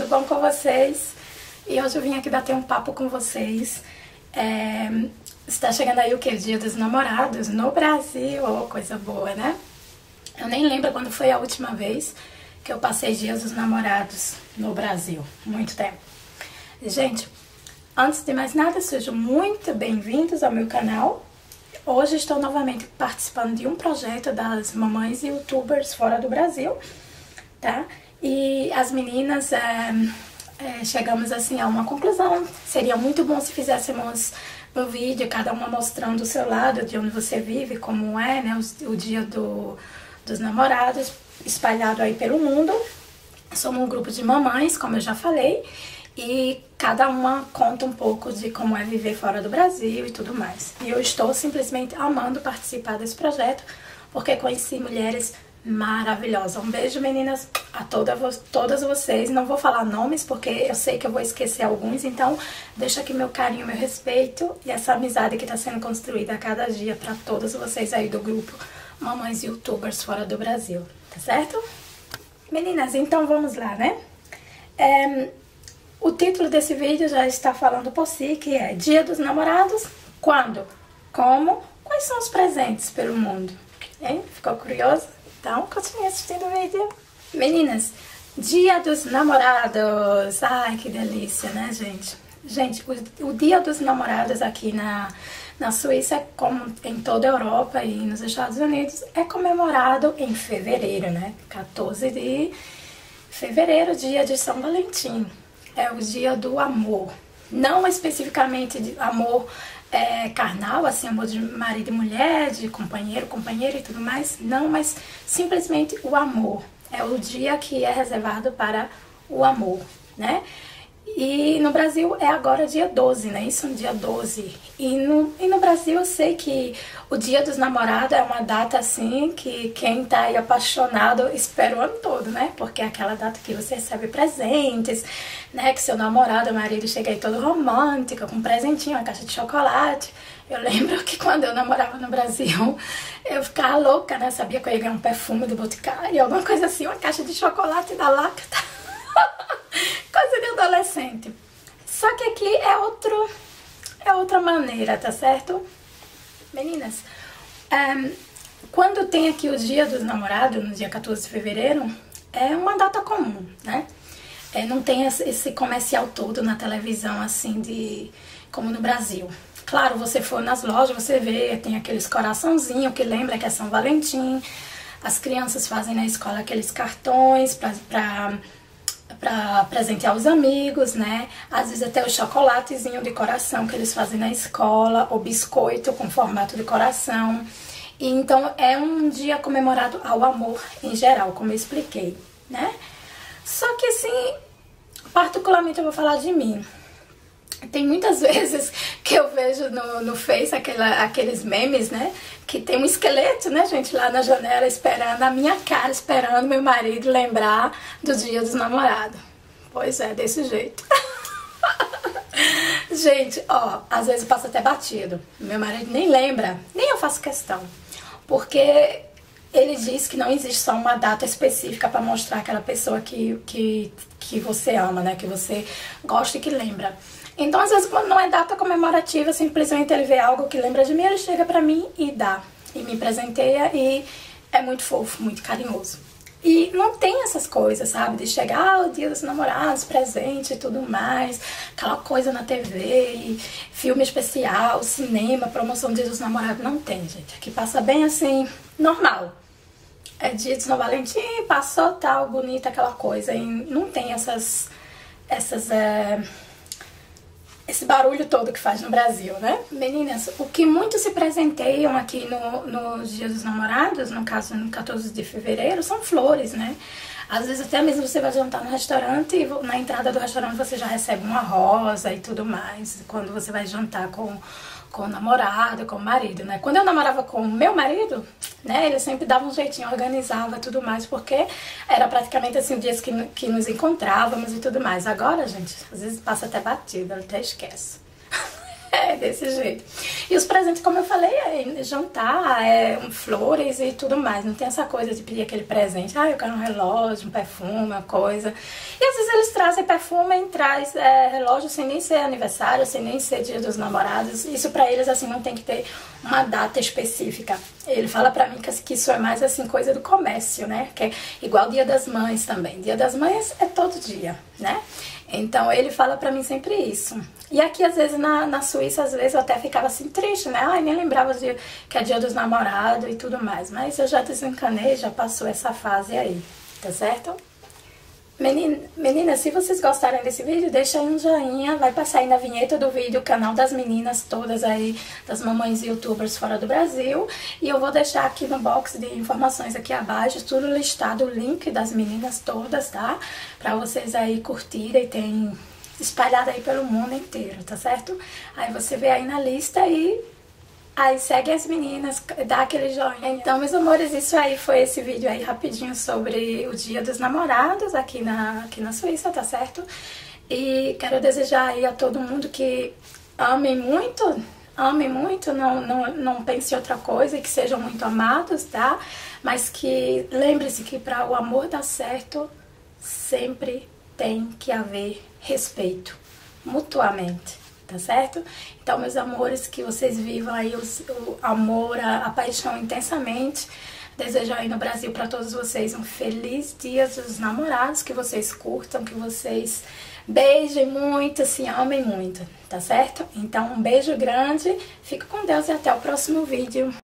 tudo bom com vocês? E hoje eu vim aqui bater um papo com vocês. Está chegando aí o que? O Dia dos Namorados no Brasil, oh, coisa boa, né? Eu nem lembro quando foi a última vez que eu passei Dias dos Namorados no Brasil, muito tempo. Gente, antes de mais nada, sejam muito bem-vindos ao meu canal. Hoje estou novamente participando de um projeto das mamães youtubers fora do Brasil, tá? E as meninas chegamos assim a uma conclusão. Seria muito bom se fizéssemos um vídeo, cada uma mostrando o seu lado, de onde você vive, como é, né, o dia dos namorados, espalhado aí pelo mundo. Somos um grupo de mamães, como eu já falei, e cada uma conta um pouco de como é viver fora do Brasil e tudo mais. E eu estou simplesmente amando participar desse projeto, porque conheci mulheres maravilhosas. Um beijo, meninas, a todas vocês. Não vou falar nomes, porque eu sei que eu vou esquecer alguns, então deixa aqui meu carinho, meu respeito e essa amizade que está sendo construída a cada dia para todas vocês aí do grupo Mamães Youtubers fora do Brasil, tá certo? Meninas, então vamos lá, né? O título desse vídeo já está falando por si, que é Dia dos Namorados, quando, como, quais são os presentes pelo mundo? Hein? Ficou curioso? Então, continue assistindo o vídeo. Meninas, Dia dos Namorados. Ai, que delícia, né, gente? Gente, o Dia dos Namorados aqui na Suíça, como em toda a Europa e nos Estados Unidos, é comemorado em fevereiro, né? 14 de fevereiro, dia de São Valentim. É o dia do amor. Não especificamente de amor carnal, assim, amor de marido e mulher, de companheiro, companheira e tudo mais. Não, mas simplesmente o amor. É o dia que é reservado para o amor, né? E no Brasil é agora dia 12, né? Isso, dia 12. E no Brasil eu sei que o Dia dos Namorados é uma data assim que quem tá aí apaixonado espera o ano todo, né? Porque é aquela data que você recebe presentes, né? Que seu namorado, o marido, chega aí todo romântico, com um presentinho, uma caixa de chocolate. Eu lembro que quando eu namorava no Brasil, eu ficava louca, né? Sabia que eu ia ganhar um perfume do Boticário, alguma coisa assim, uma caixa de chocolate da Lacta. Coisa de adolescente. Só que aqui é outra maneira, tá certo? Meninas, quando tem aqui o Dia dos Namorados, no dia 14 de fevereiro, é uma data comum, né? Não tem esse comercial todo na televisão, assim, como no Brasil. Claro, você for nas lojas, você vê, tem aqueles coraçãozinhos que lembra que é São Valentim. As crianças fazem na escola aqueles cartões pra presentear os amigos, né? Às vezes até o chocolatezinho de coração que eles fazem na escola, ou biscoito com formato de coração. E então é um dia comemorado ao amor em geral, como eu expliquei, né? Só que assim, particularmente eu vou falar de mim. Tem muitas vezes que eu vejo no Face aqueles memes, né? Que tem um esqueleto, né, gente, lá na janela esperando, a minha cara esperando meu marido lembrar do Dia dos Namorados. Pois é, desse jeito. Gente, ó, às vezes passa até batido. Meu marido nem lembra, nem eu faço questão. Porque ele diz que não existe só uma data específica para mostrar aquela pessoa que você ama, né? Que você gosta e que lembra. Então, às vezes, quando não é data comemorativa, simplesmente ele vê algo que lembra de mim, ele chega pra mim e dá. E me presenteia e é muito fofo, muito carinhoso. E não tem essas coisas, sabe? De chegar o Dia dos Namorados, presente e tudo mais. Aquela coisa na TV, e filme especial, cinema, promoção do Dia dos Namorados. Não tem, gente. Aqui passa bem assim, normal. É dia de São Valentim, passou tal, bonita aquela coisa. E não tem esse barulho todo que faz no Brasil, né? Meninas, o que muitos se presenteiam aqui no Dia dos Namorados, no caso no 14 de fevereiro, são flores, né? Às vezes até mesmo você vai jantar no restaurante e na entrada do restaurante você já recebe uma rosa e tudo mais, quando você vai jantar com o namorado, com o marido, né? Quando eu namorava com o meu marido, né, ele sempre dava um jeitinho, organizava tudo mais, porque era praticamente assim, dias que nos encontrávamos e tudo mais. Agora, gente, às vezes passa até batido, eu até esqueço. É desse jeito. E os presentes, como eu falei, é jantar, flores e tudo mais. Não tem essa coisa de pedir aquele presente. Ah, eu quero um relógio, um perfume, uma coisa. E às vezes eles trazem perfume e traz relógio sem nem ser aniversário, sem nem ser dia dos namorados. Isso pra eles, assim, não tem que ter uma data específica. Ele fala pra mim que isso é mais, assim, coisa do comércio, né? Que é igual Dia das Mães também. Dia das Mães é todo dia, né? Então ele fala pra mim sempre isso. E aqui às vezes na Suíça, às vezes eu até ficava assim triste, né? Ai, nem lembrava que é dia dos namorados e tudo mais. Mas eu já desencanei, já passou essa fase aí, tá certo? Meninas, se vocês gostarem desse vídeo, deixa aí um joinha, vai passar aí na vinheta do vídeo o canal das meninas todas aí, das mamães youtubers fora do Brasil. E eu vou deixar aqui no box de informações aqui abaixo, tudo listado, o link das meninas todas, tá? Pra vocês aí curtirem, tem espalhado aí pelo mundo inteiro, tá certo? Aí você vê aí na lista e aí segue as meninas, dá aquele joinha. Então, meus amores, isso aí foi esse vídeo aí rapidinho sobre o Dia dos Namorados aqui na Suíça, tá certo? E quero desejar aí a todo mundo que amem muito, não pense em outra coisa e que sejam muito amados, tá? Mas que lembre-se que para o amor dar certo, sempre tem que haver respeito, mutuamente. Tá certo? Então, meus amores, que vocês vivam aí o amor, a paixão intensamente. Desejo aí no Brasil para todos vocês um feliz Dia dos Namorados, que vocês curtam, que vocês beijem muito, se amem muito, tá certo? Então, um beijo grande, fica com Deus e até o próximo vídeo.